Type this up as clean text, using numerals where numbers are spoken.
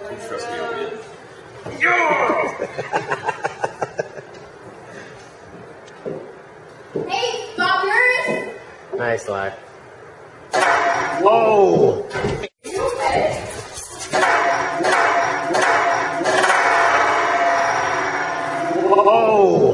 You trust me on it. Hey, stop yours! Nice, Lai. Whoa! Whoa!